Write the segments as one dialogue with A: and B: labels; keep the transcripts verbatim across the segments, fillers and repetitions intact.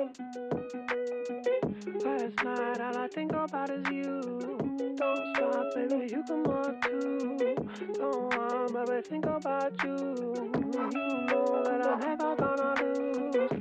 A: Last night all I think about is you. Don't stop, baby, you can walk too. Don't want, baby, think about you. You know that I'm never gonna lose.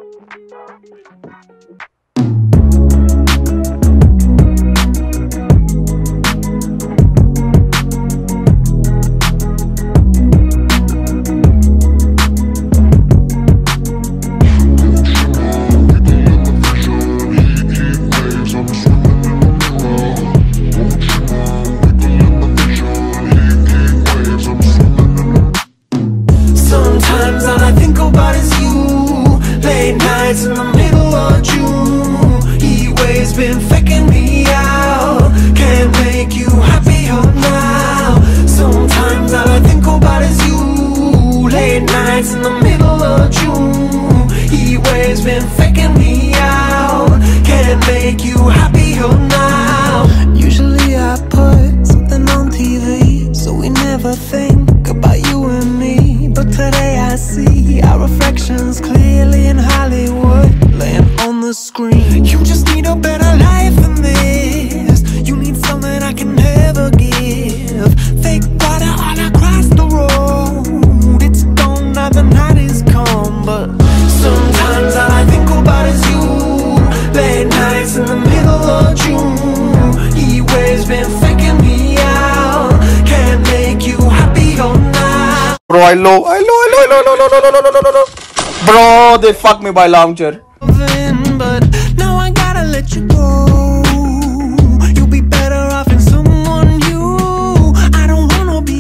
B: Sometimes all I think about is you. Late nights in the middle of June. Heat waves been faking me out. Can't make you happier now. Sometimes all I think about is you. Late nights in the middle of June. Heat waves been faking me out. Can't make you happier now. Usually I put something on T V, so we never think about you and me. But today I see our reflections clearly in Hollywood, laying on the screen. You just need a better life than this. You need something I can never give. Fake water all across the road. It's gone now, the night is come. But sometimes all I think about is you. Late nights in the middle of June. Heat waves been faking me out. Can't make you happier now.
C: Bro, I low, I low, I low, I low, no, no, no, no, no, no, no, no. Bro, they fucked me by launcher.
B: But now I gotta let you go. You'll be better off in someone new. I don't wanna be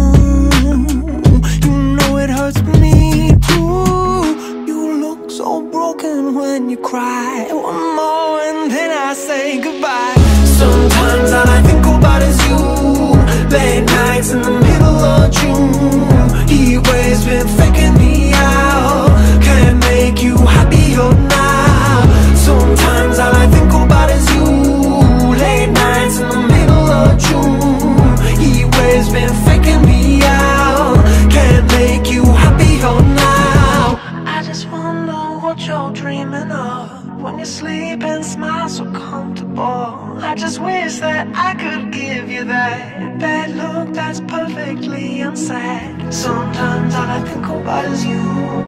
B: alone. You know it hurts me too. You look so broken when you cry. One more and then I say goodbye. Sometimes all I think about is you. Late nights in the middle of June. Heat waves been faking me out. Can't make you happier now. Sometimes all I think about is you. Late nights in the middle of June. Heat waves been faking me out. Can't make you happier now. I just wonder what you're dreaming of when you sleep and smile so comfortable. I just wish that I could give you that bad look that's perfectly unsaid. Sometimes all I think about is you.